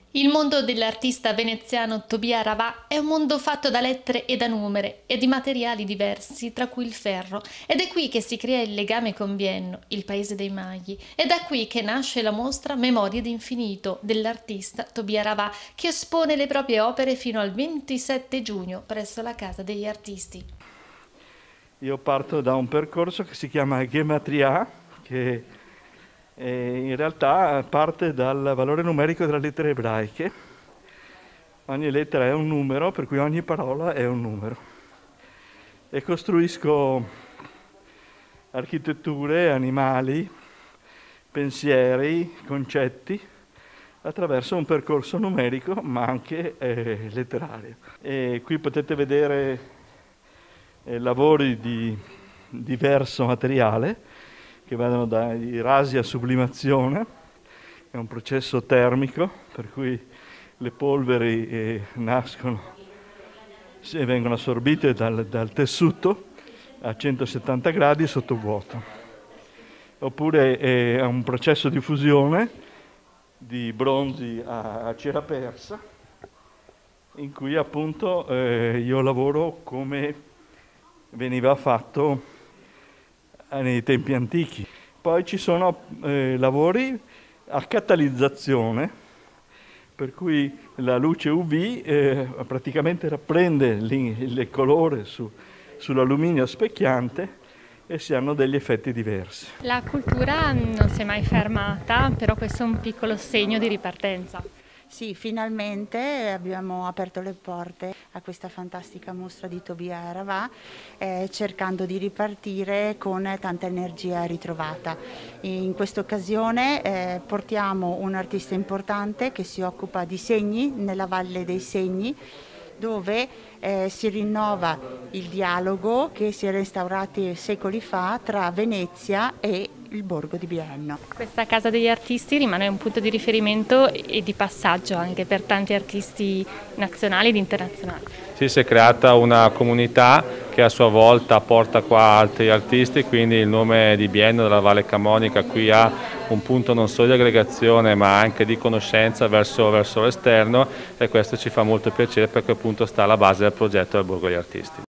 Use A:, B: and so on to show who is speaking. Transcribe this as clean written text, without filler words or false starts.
A: Il mondo dell'artista veneziano Tobia Ravà è un mondo fatto da lettere e da numeri e di materiali diversi, tra cui il ferro. Ed è qui che si crea il legame con Bienno, il paese dei maghi. È da qui che nasce la mostra Memorie d'infinito dell'artista Tobia Ravà, che espone le proprie opere fino al 27 giugno presso la Casa degli Artisti.
B: Io parto da un percorso che si chiama Gematria, che in realtà parte dal valore numerico delle lettere ebraiche. Ogni lettera è un numero, per cui ogni parola è un numero. E costruisco architetture, animali, pensieri, concetti attraverso un percorso numerico ma anche letterario. E qui potete vedere lavori di diverso materiale che vanno dai rasi a sublimazione. È un processo termico per cui le polveri nascono e vengono assorbite dal tessuto a 170 gradi sotto vuoto. Oppure è un processo di fusione di bronzi a cera persa, in cui appunto io lavoro come veniva fatto nei tempi antichi. Poi ci sono lavori a catalizzazione, per cui la luce UV praticamente prende il colore sull'alluminio specchiante e si hanno degli effetti diversi.
C: La cultura non si è mai fermata, però questo è un piccolo segno di ripartenza.
D: Sì, finalmente abbiamo aperto le porte a questa fantastica mostra di Tobia Ravà, cercando di ripartire con tanta energia ritrovata. In questa occasione portiamo un artista importante che si occupa di segni nella Valle dei Segni, dove si rinnova il dialogo che si è restaurato secoli fa tra Venezia e il borgo di Bienno.
C: Questa Casa degli Artisti rimane un punto di riferimento e di passaggio anche per tanti artisti nazionali ed internazionali.
E: Sì, si è creata una comunità che a sua volta porta qua altri artisti, quindi il nome di Bienno della Valle Camonica qui ha un punto non solo di aggregazione ma anche di conoscenza verso l'esterno, e questo ci fa molto piacere perché appunto sta alla base del progetto del Borgo degli Artisti.